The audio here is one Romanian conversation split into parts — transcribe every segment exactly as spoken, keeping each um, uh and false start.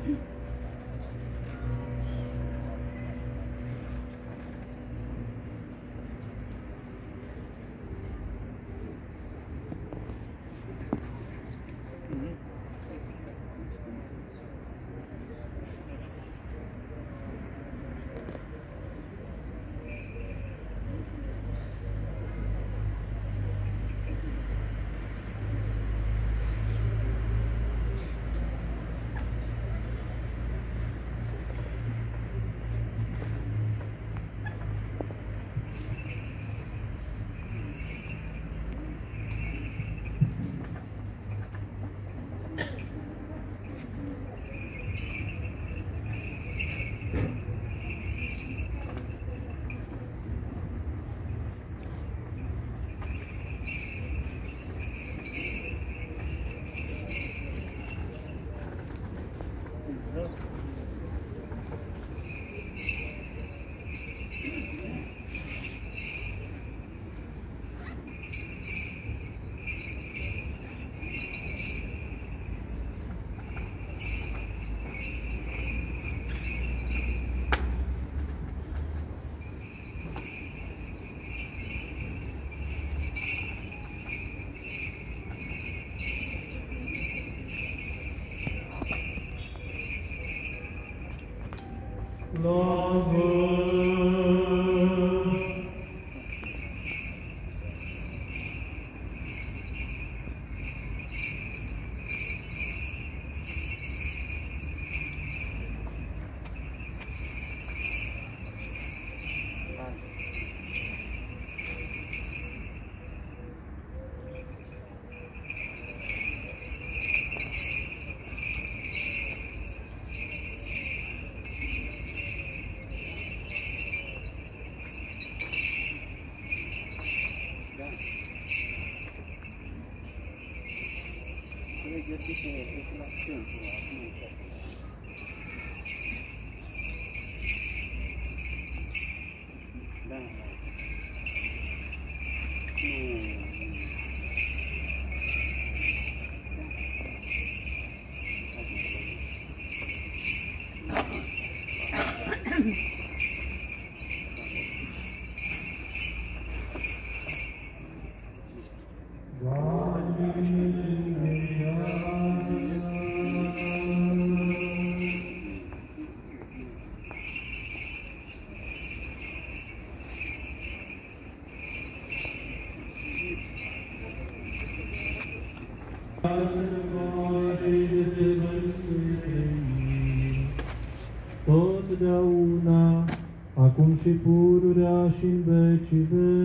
Totdeauna, acum și pururea și în vecii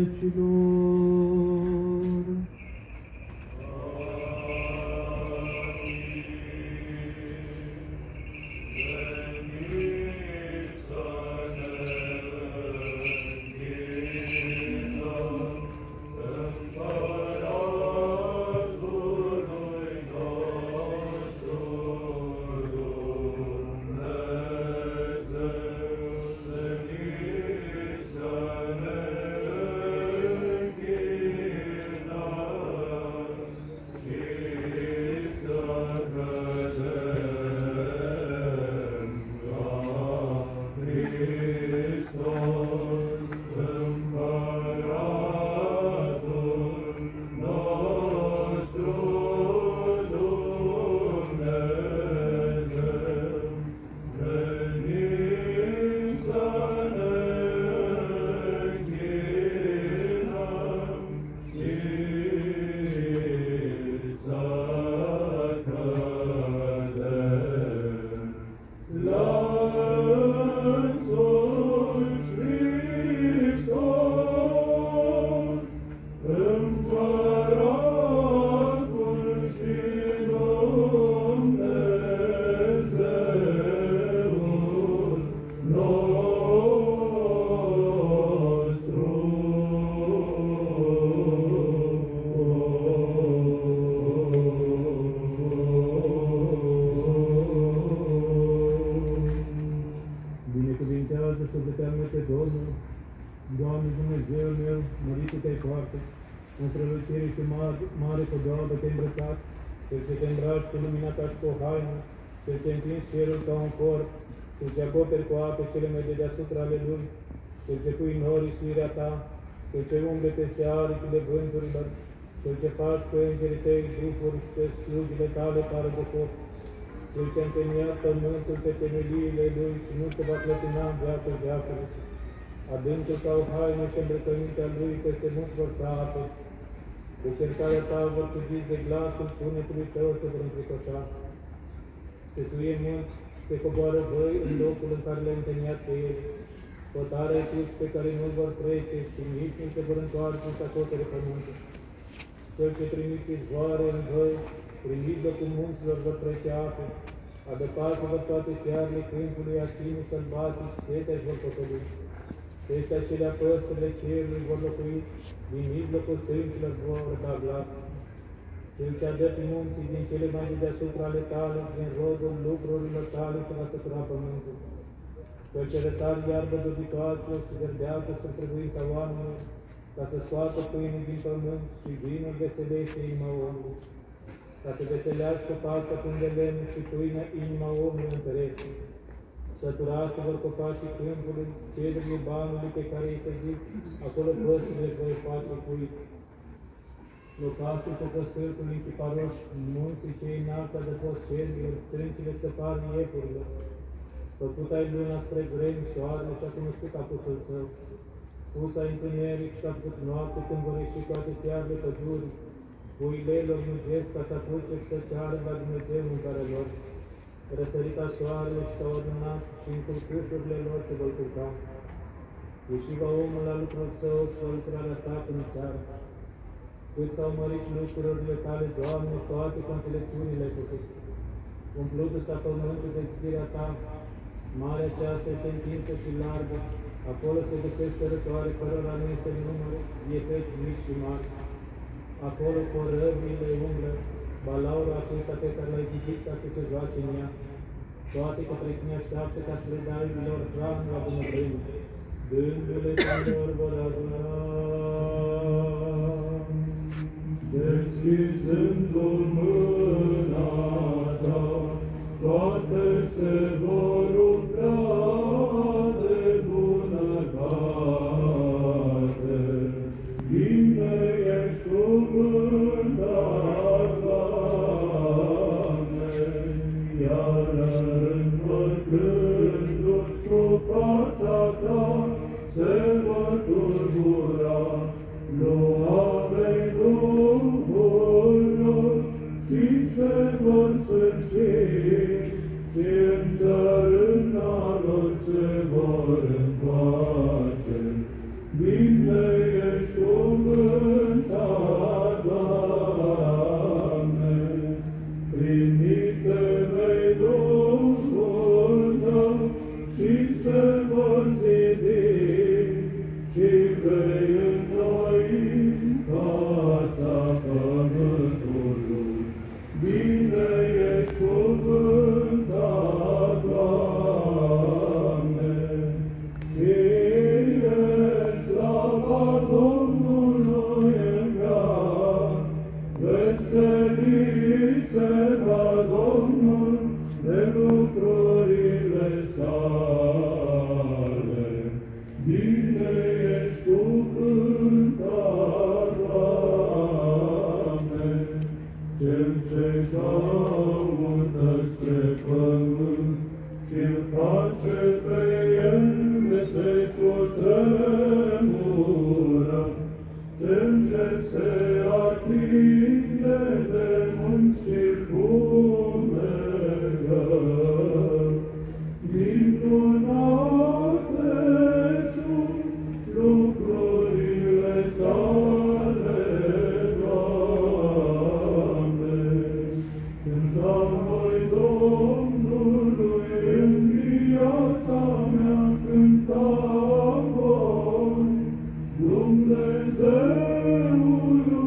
vecilor. Doamne Dumnezeul meu, măritul te-ai foarte, în strălucire și mare, mare podoabă te-ai îmbrăcat, cel ce te îmbraci cu lumina ta și cu o haină, Cel ce întinzi cerul ca un corp, Cel ce acoperi cu ape cele mai de deasupra ale lui, Cel ce pui norii suirea ta, Cel ce umble peste aripile vânturilor, Cel ce faci pe îngerii tăi duhuri și pe slugile tale pară de foc, Cel ce a întemeiat pământul pe temeliile lui și nu se va clătina în viață veacului, adâncul ca o haină și îmbrăcămintea lui peste munți vor să apă, de cercarea ta vor fugi de glasul punetului tău se vor înfricoșa. Se suie munți și se coboară văi în locul în care le-a întemeiat pe el, hotare sus pe care nu vor trece și nici nu se vor întoarce să acopere pământul. Cel ce trimiți izvoare în văi, prin mijlocul munților vor trece ape, adăpasă-vă toate fiarele câmpului, asinii sălbatici, setea își vor potoli. Peste acelea păsările cerului vor locui, din mijlocul stâncilor vor da glas. Cel ce adă pe munții din cele mai de deasupra ale tale, din rodul lucrurilor tale se va sătura pământul. Cel ce răsar iarbă dobitoacelor și verdeață spre trebuința oamenilor, ca să scoată pâine din pământ și vinul veselește inima omului, ca să veselească fața când de lemn și pâinea inima omului întărește. Săturase vor copacii câmpului, cedrii banului pe care îi se zic, acolo păsările își vor face cuit. Locașul pe păstârtul închiparoși, munții cei înalți adăpost cedrilor, strâncile stăpanii iepurilor. Făcut ai luna spre vremi, soarele și-a cunoscut apusul său. Pus ai întuneric și-a făcut noapte când vor ieși toate fiarele pădurii. Puileilor mugesc ca să apuce și să ceară la Dumnezeu mâncarea lor. Răsărita soarele și s-au adunat și în culcușurile lor se vor culca. Ieși va omul la lucrul său și la lucrarea sa până seara. Cât s-au mărit lucrurile tale, Doamne, toate cu înțelepciunile ai făcut. Umplutu s-a pământul de zidirea ta, marea aceasta este întinsă și largă, acolo se găsesc cărătoare cărora nu este număr, vieteți mici și mari. Acolo corăbile umblă, balaurul acesta pe care l-ai zidit ca să se joace în ea. Toate către tine așteaptă ca să le dai lor hrană la bună vreme. Dându-le lor vor aduna. Deschizând-o mâna ta, toate se vor umpla de bunătate. Bine ești cuvântat, Doamne, iar învățându-ți cu fața ta, se vor turbura loamei Duhul lor și se vor sfârși și în țărâna lor se vor întoarce. Bine ești cuvântat, Doamne, trimite-ne-i Duhul tău și se vor zidi și vei înnoi fața pământului. Bine ești cuvântat, Doamne, fie slava Domnului în veac, veselit se va Domnul de lucrurile sale. Bine ești cuvântat, Doamne, Cel ce caută spre pământ și-l face pe el de se cutremură. Cel ce se atinge de munți și fumegă, minunate sunt lucrurile tale, Doamne. Cântăm voi Domnului în viața mea, cântăm voi Dumnezeului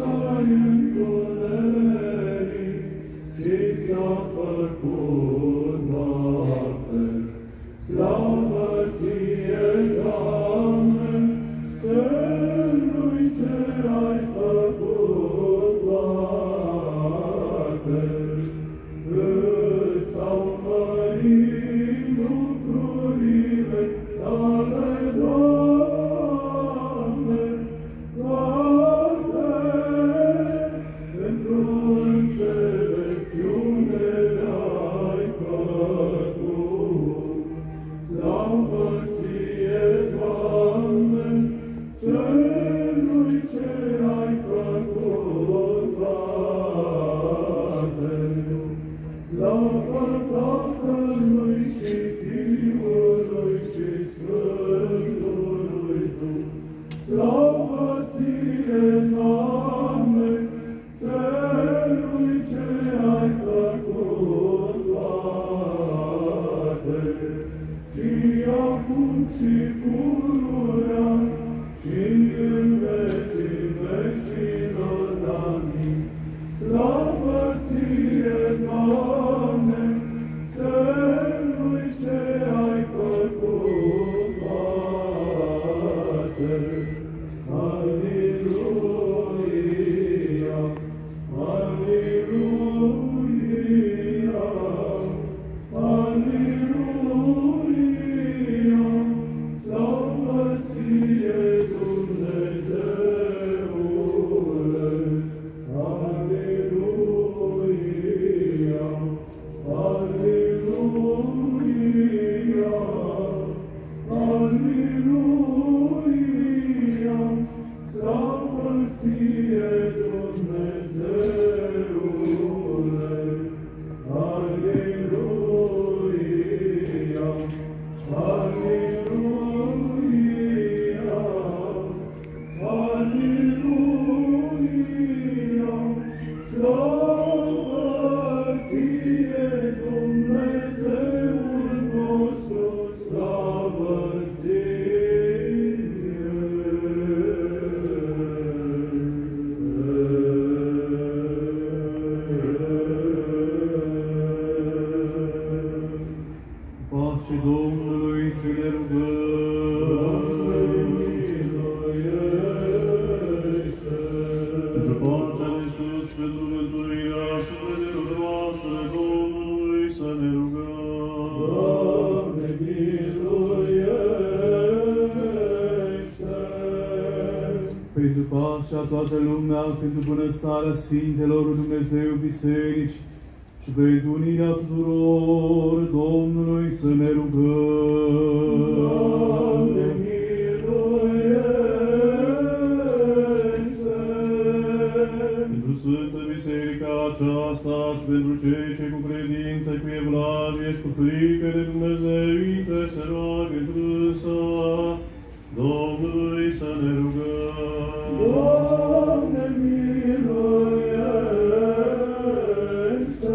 să-i întuneric și s-a făcut noapte. Slavă ție, Doamne, celui ce ai făcut toate. Îți-au mărit lucrurile tale, Doamne, toate pentru înțelepciune le-ai făcut. Slavă ție, Doamne, celui ce ai făcut toate. Slavă Tatălui și Fiului și Sfântului Duh. Slavă ție, Doamne, celui ce ai făcut toate. Și acum și pururea și în vecii vecilor. Amin. Slavă ție, Doamne, celui ce ai făcut toate. Aleluia, aleluia, aleluia, slavă ție, Dumnezeule. Aleluia, aleluia, aleluia, slavă ție, Dumnezeule. Aleluia, aleluia, aleluia, slavă ție, Dumnezeul nostru, slavă ție. Pace Domnului să ne rugăm. Pentru pacea de sus și pentru mântuirea sufletelor noastre, Domnului să ne rugăm. Doamne, miluiește! Pentru pacea toată lumea, pentru bunăstarea Sfintelor Dumnezeu Biserici și pentru unirea tuturor, Domnului să ne rugăm. Doamne, miluiește! Pentru Sfântă Biserica aceasta și pentru cei ce cu credință, cu evlavie și cu frică de Dumnezeu se roagă într-însă, Domnului să ne rugăm. Doamne, miluiește!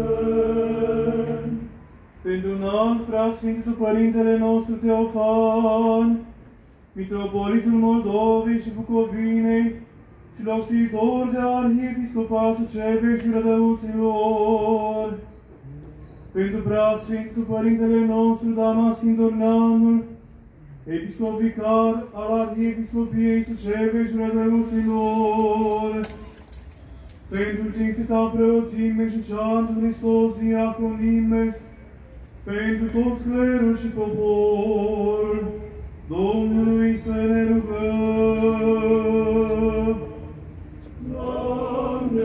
Pentru înalt preasfințitul Părintele nostru Teofan, Mitropolitul Moldovei și Bucovinei și locțitor de Arhiepiscopat Sucevei și Rădăuților, pentru preasfințitul Părintele nostru Damaschin Dorneanul, episcop vicar al Arhiepiscopiei Sucevei și Rădăuților, pentru cinstita preoțime și cea într Hristos diaconime, pentru tot clerul și poporul, Domnului să ne rugăm. Doamne,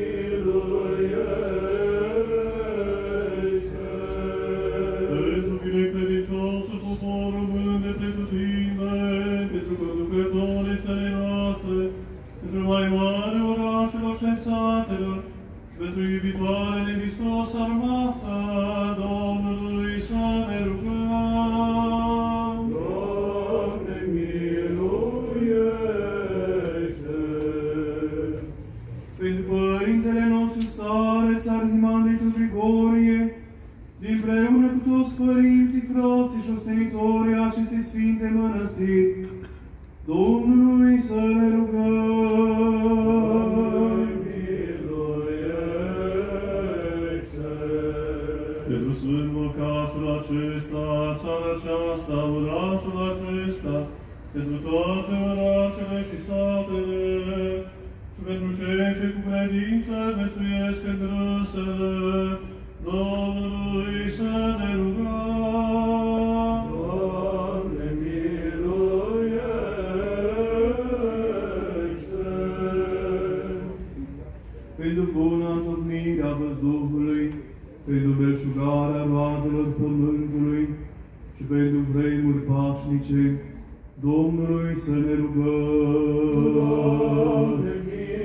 miluiește! Pentru binecredinciosul popor român de pretutindeni, pentru conducătorii țării noastre, pentru mai mari orașelor și satelor, și pentru iubitoare de Hristos armata, Domnului să ne rugăm. Doamne, miluiește! Pentru Părintele nostru Stareț, Arhimandritul Grigorie, împreună cu toți părinții, frații și ostenitorii acestei sfinte mănăstiri, Domnului să ne rugăm. pentru Sfânt locașul acesta, țara aceasta, orașul acesta, pentru toate orașele și satele, și pentru cei ce cu credință viețuiesc în râsele, Domnului să ne rugăm. Doamne, miluiește! Pentru buna întocmire a văzduhului, pentru belșugarea roadelor pământului și pentru vremuri pașnice, Domnului să ne rugăm. Doamne,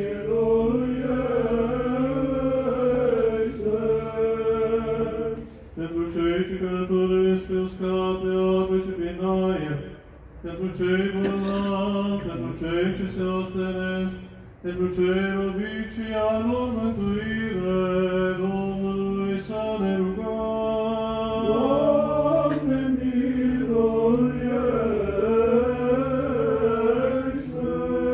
miluiește! Pentru cei ce călătoresc pe uscat, pe apă și prin aer, pentru cei bolnavi, pentru cei ce se ostenesc, pentru cei robiți și a lor mântuire, Domnului să ne rugăm. Doamne, miluiește!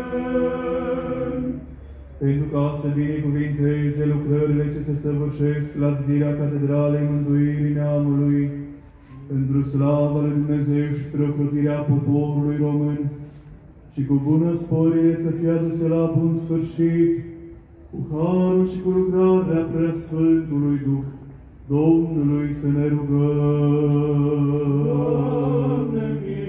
Pentru ca să binecuvinteze lucrările ce se săvârșesc la zidirea Catedralei Mântuirii Neamului, pentru slavă lui Dumnezeu și spre ocrotirea poporului român, și cu bună sporire să fie aduse la bun sfârșit, cu harul și cu lucrarea Preasfântului Duh, Domnului să ne rugăm. Doamne,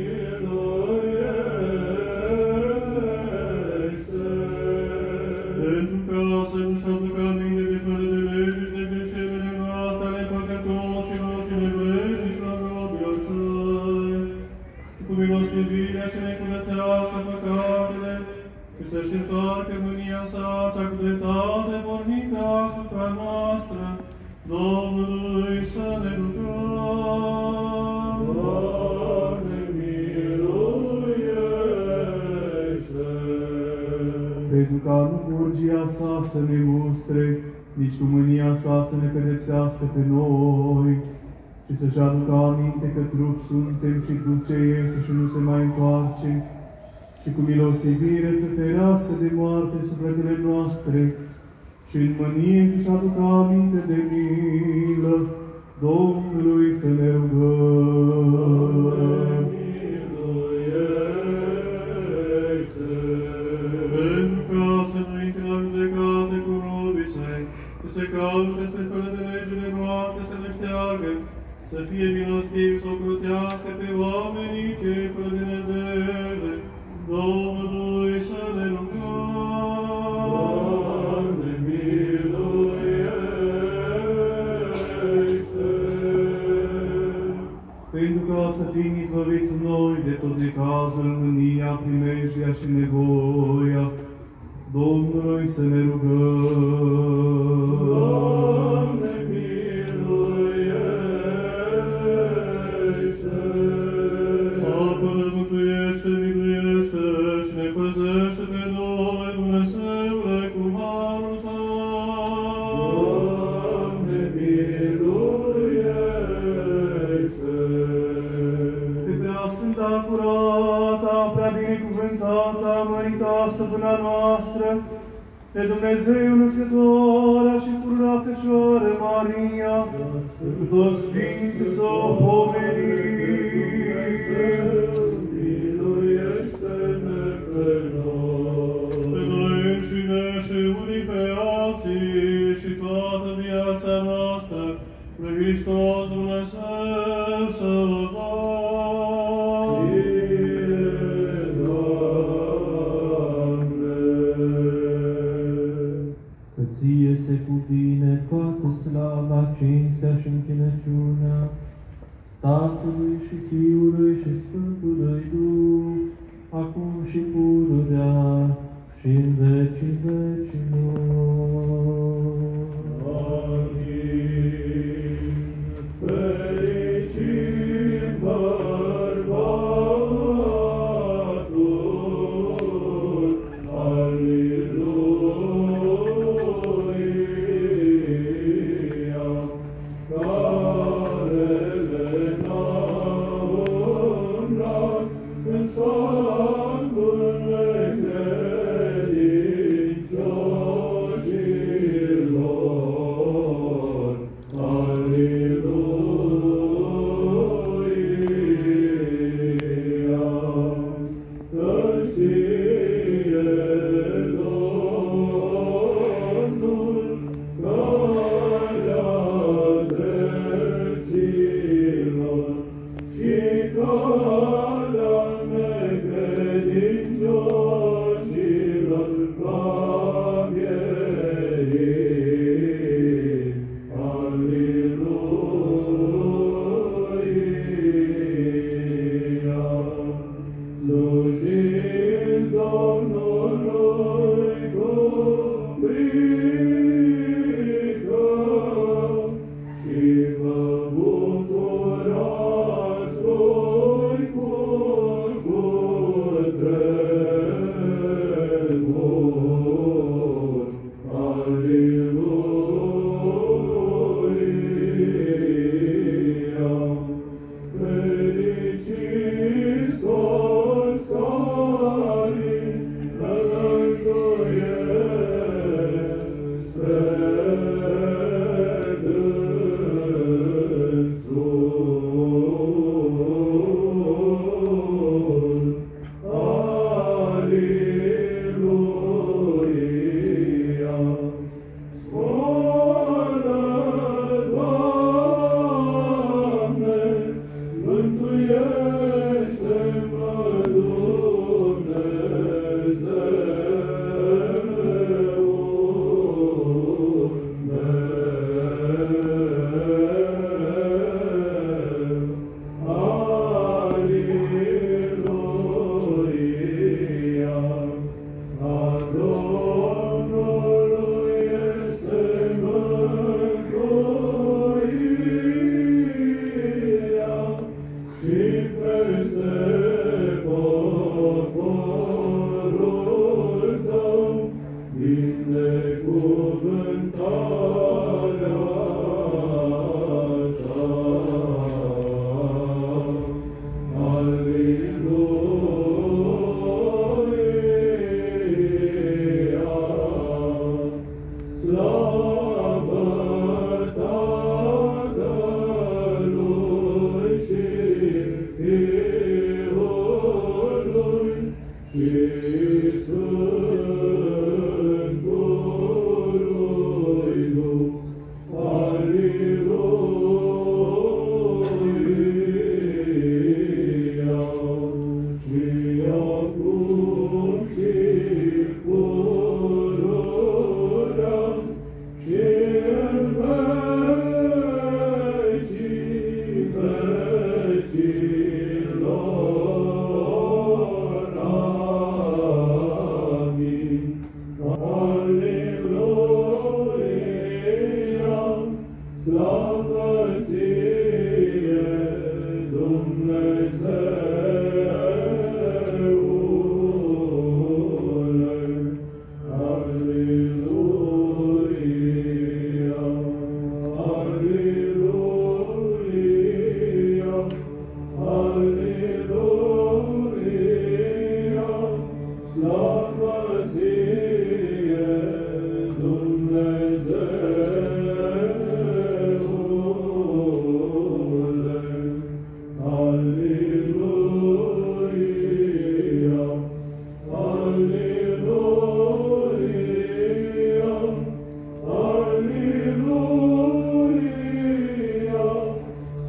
miluiește! Pentru ca să nu-și aducă aminte de fără de lege și de greșelile noastre ale păcătoșilor și nevrednicilor robilor săi, și cu milostivirea să ne curățească păcatele și să-și întoarcă mânia sa cea cu dreptate pornită asupra noastră, Domnului să ne rugăm. Doamne, miluiește! Pentru ca nu urgia sa să ne mustre, nici cu mânia sa să ne pedepsească pe noi, și să-și aducă aminte că trup suntem și Duh ce iese și nu se mai întoarce, și cu milostivire să ferească de moarte sufletele noastre, și în mânie să-și aducă aminte de milă, Domnului să ne rugăm. Pentru ca să nu intre la judecate cu robii săi, să se calme despre fără de legile noastre să le șteargă, să fie milostiv să ocrotească pe oamenii cei fără de nădejde, Domnului să ne rugăm. Doamne, miluiește! Pentru ca să fim izbăviți noi de tot necazul, mânia, primejdia și nevoia, Domnului să ne rugăm. Doamne, miluiește! Apără, mântuiește, miluiește și ne păzește pe noi, Dumnezeule, cu harul Tău. Doamne, miluiește! Pe prea sfânta, curata, prea binecuvântata, mărita stăpâna noastră, pe Dumnezeu născătoarea și pururea Fecioară Maria, cu toți Sfinții să o pomenim. Miluiește-ne pe noi! Pe noi înșine și unii pe alții și toată viața noastră, pe Hristos Dumnezeu să dăm. Că ție se cuvine toată slava, cinstea și închinăciunea Tatălui și Fiului și Sfântului Duh, acum și pururea și în vecii vecilor. Amin. Fericit bărbatul, Aliluia, care le-a umblat în sfântul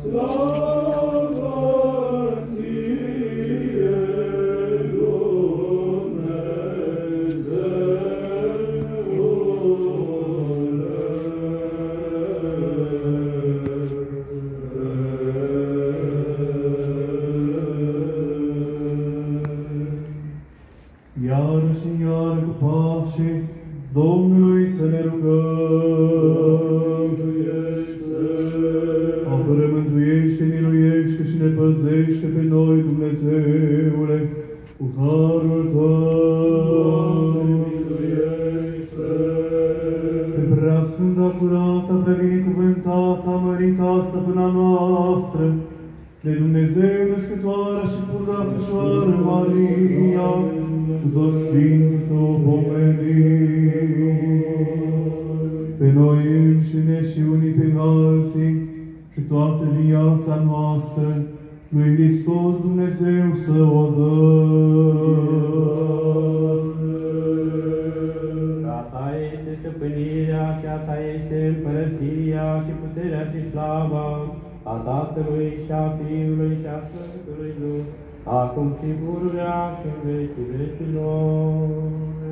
Iar și iar cu pace Domnului să ne rugăm. Apără, mântuiește, miluiește și ne păzește pe noi, Dumnezeule, cu harul Tău. Pe preasfânta, curată, pe binecuvântata, mărita, stăpâna noastră, de Dumnezeu născătoarea și purga Fecioară Maria, cu toți Sfinții să o pomenim. Pe noi înșine și unii pe alții și toată viața noastră lui Hristos Dumnezeu să o dăm. A Ta este stăpânirea și a Ta este împărăția și puterea și slava a Tatălui și a Fiului și a Sfântului Duh, acum și pururea și în vecii vecilor.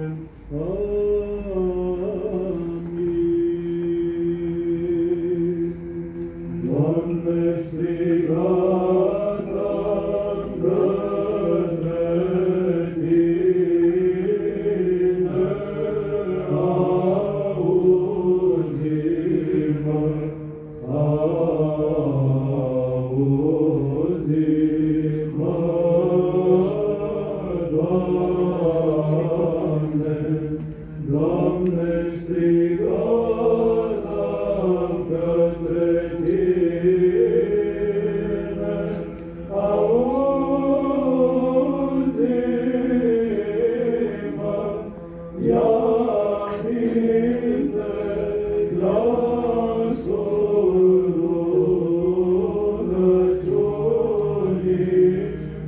Amin. Doamne, strigat am către Tine, auzi-mă, auzi-mă, Doamne, Doamne, strigat am către Tine, auzi-mă, ia aminte glasul rugăciunii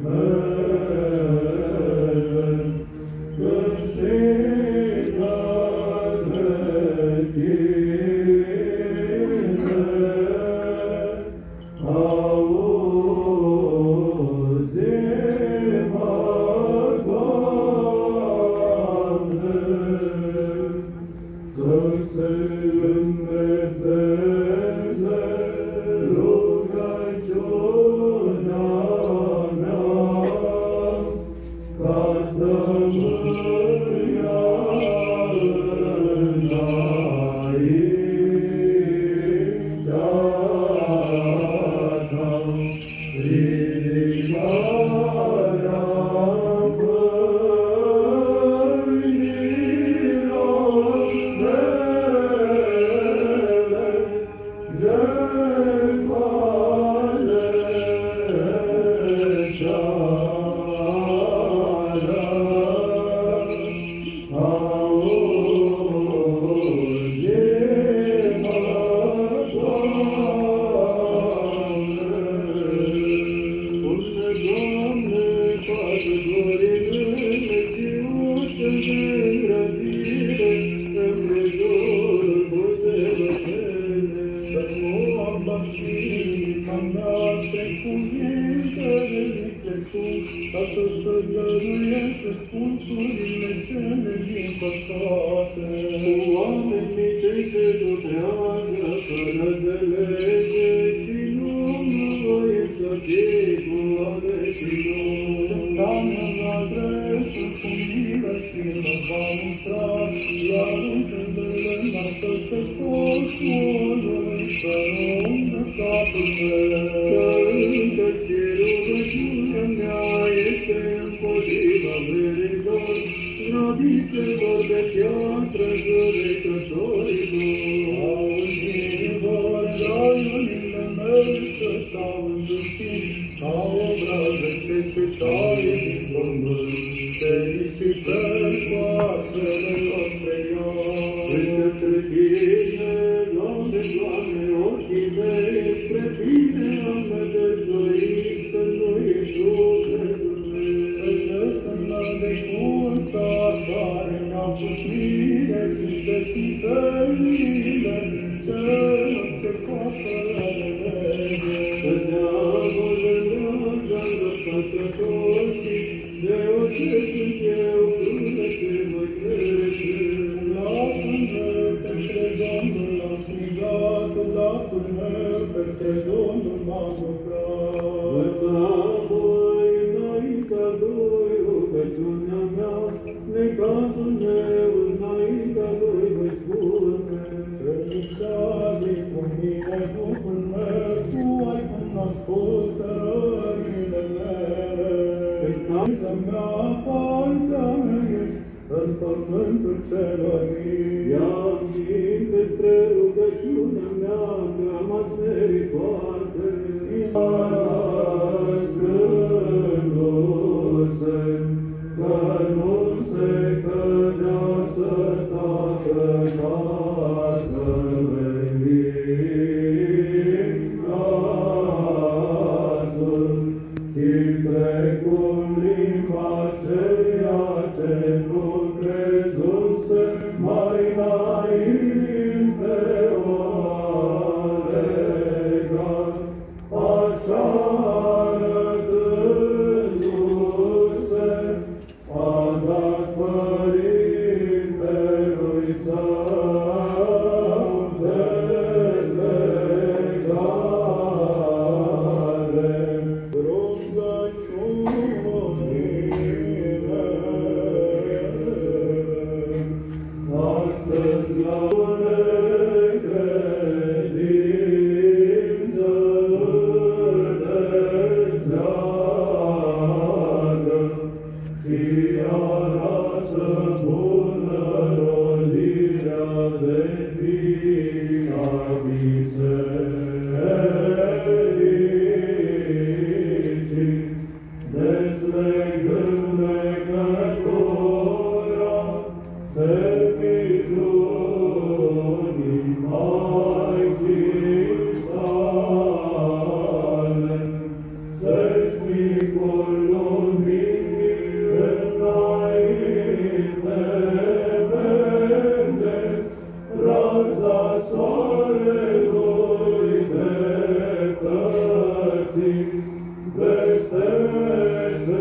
mele, când strig către Tine, auzi-mă, Doamne, să se îndrepteze rugăciunea mea, ca tămâia înaintea Ta, ridicarea pâinilor mele, jertfale ceară, auzi-mă, Doamne. Ca să-ți dăruiesc sfânturile cele din păcate. Oamenii cei ce lucrează fără de lege și nu voie să fie cu ale și nu. Doamne, la dreptul cu milă și mă va mustra, iar întâmplele noastre pe totul să umblă capul meu. Că încă și rugăciunea mea este împotriva verilor, grăbițelor de piatră judecătorilor. Auzi-vă, raiurile mele să stau îndustit, ca o brază ce se taie din pământ, te risipesc coasele noastre iar. Între Tine, Doamne, Doamne, ochii mei spre Tine am nădăjduit, să nu ești sufletul meu. Păzește-mi la necurța care mi-au pus mine și deschiderile celor ce fac fără de lege. sănătoși, de orice sunt eu până te voi trece. Glasul meu pentru Domnul l-a strigat, glasul meu pentru Domnul m-a rugat. Lăsam voi înaintea lui rugăciunea mea, necazul meu înaintea lui voi spune. Rănițare cu mine Duhul meu, tu ai cunoscut rările mele. Criza mea, partea mea ești în pământul celor vii. Ia-mi timp despre rugăciunea mea, că am asmerit foarte. Ascându-se, că nu se cădea să tacă Tatăl vin glasul și precum limba aceea ce nu crezuse mai înainte o legat, așa arătându-se a dat Părintelui Său dezlegare. Rugăciunile astăzi la necredință dezleagă și arată bună rodirea de fii a bisericii, dezlegând legătura serviciunii Maicii sale, Sfeșnicul luminii înainte merge, raza soarelui dreptății vestește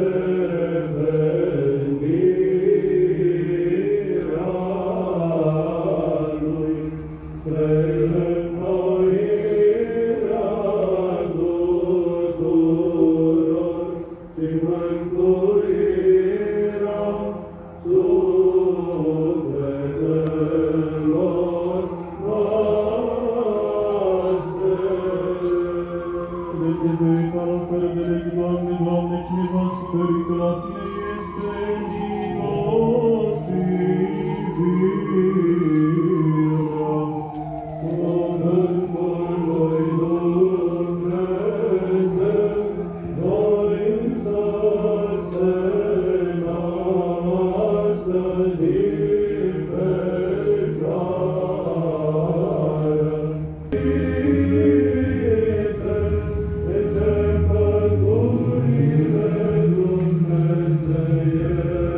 venirea lui spre înnoirea tuturor și mântuirea sufletelor noastre. De te declară fără de legi, Doamne, Doamne, cine va suferi că la Tine este milosivirea. Cuvântul lui Dumnezeu, voință se nască din fecioară. De ce pădurile Dumnezeiești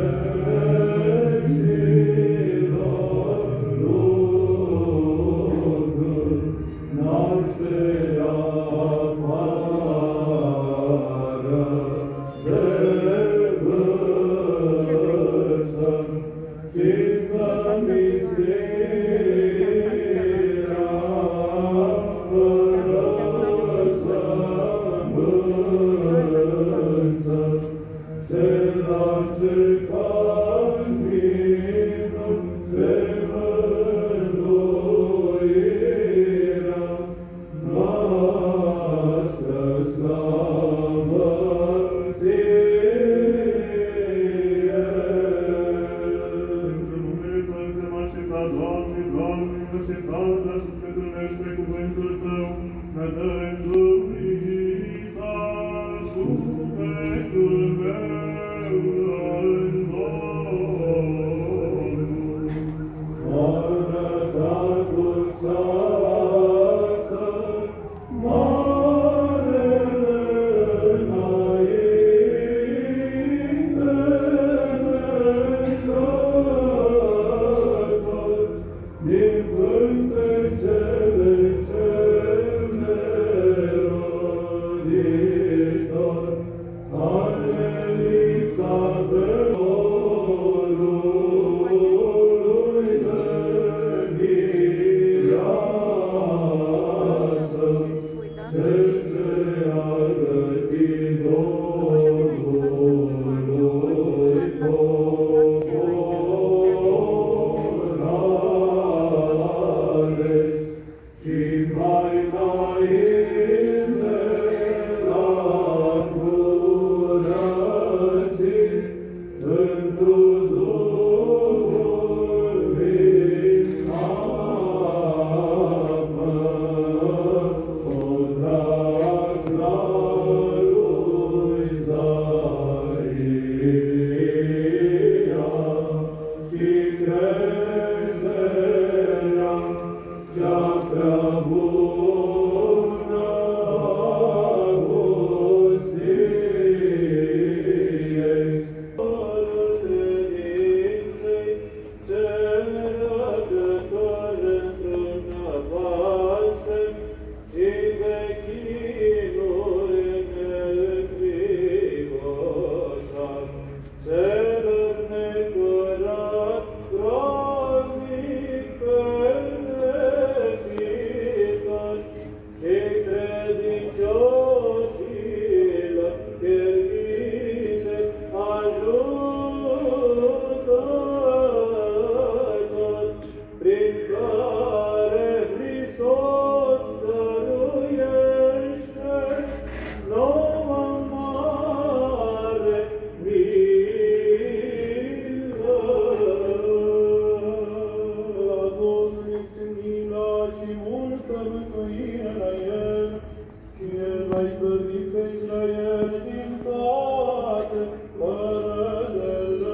izbăvit pe Israel din toate părălele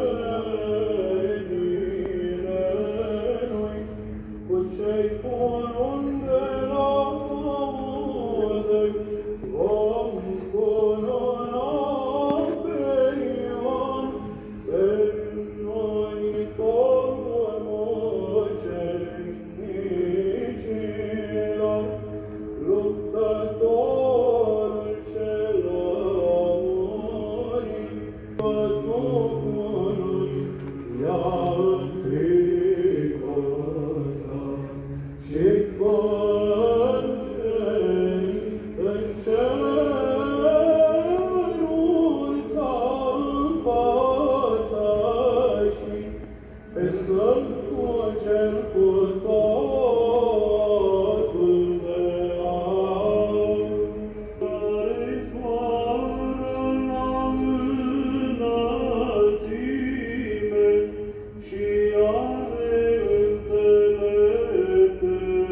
reginelui, cu cei porunde la aude, vom cununa pe Ion, pe noi Domnul cernicilor, luptătorul celor murit, văzutului i-a înfricoșat și pădrei în cerul s-a împărtășit pe Sfântul cel cu totul de aur, care-i zboară la înălțime și are înțelepte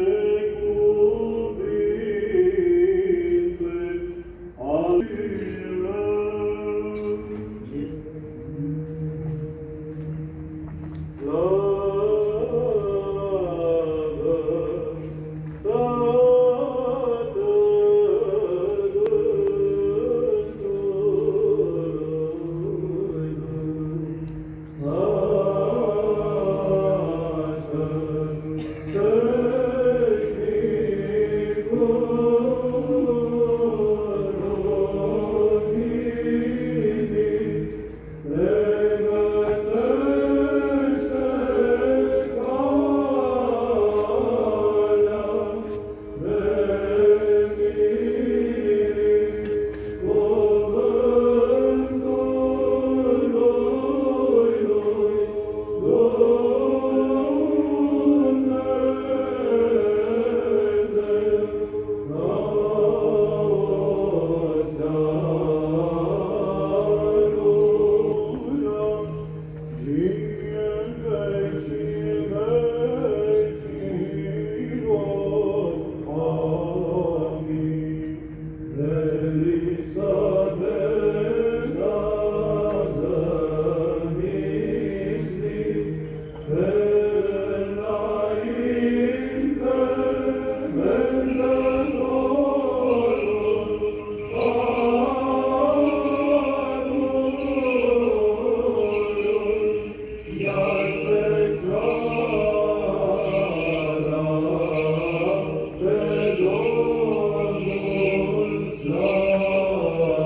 cuvinte. Aleluia! Lord.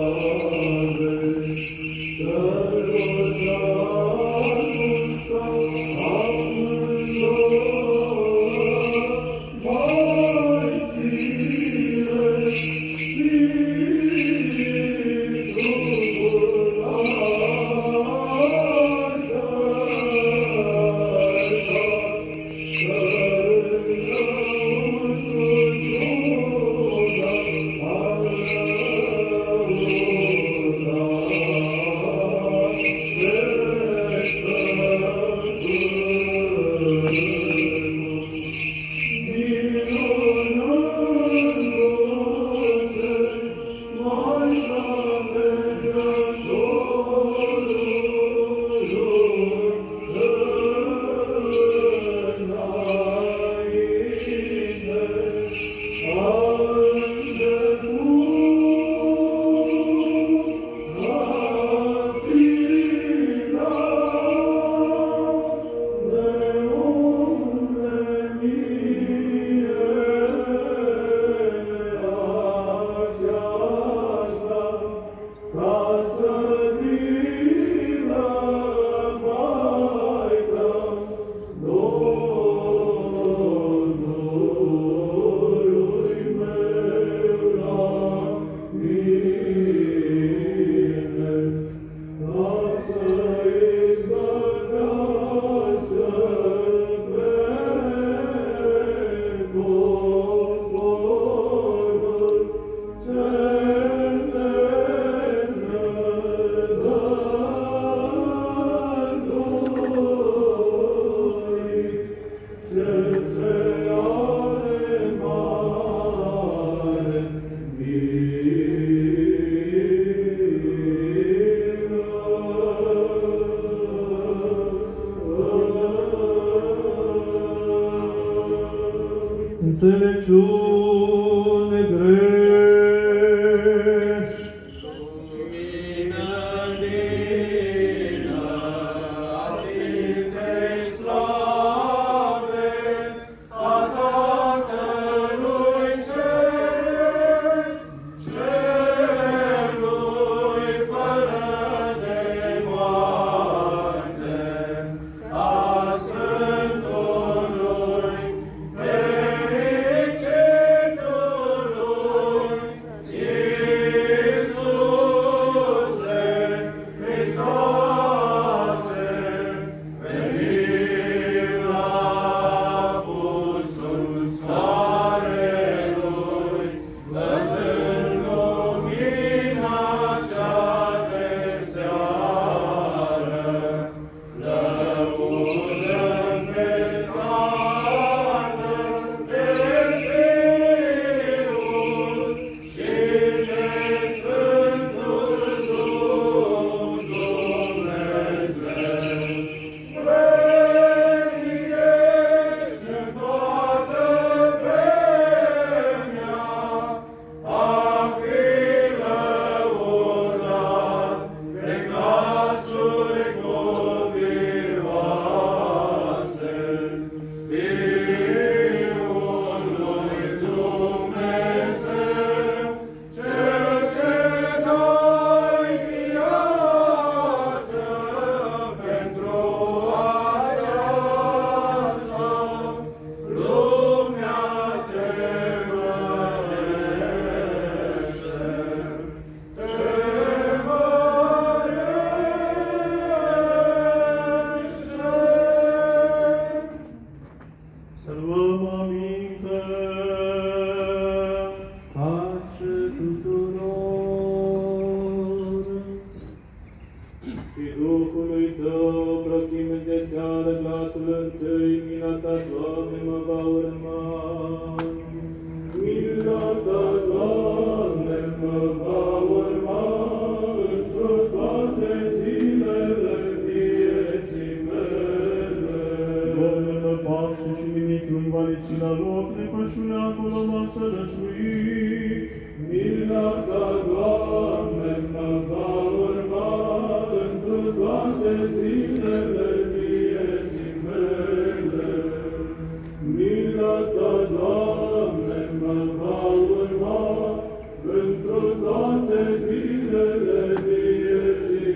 toate zilele vieții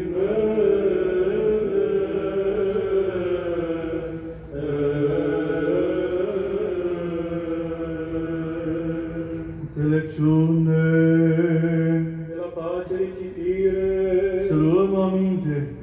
Înțelepciune, De la facerii citire, să luăm aminte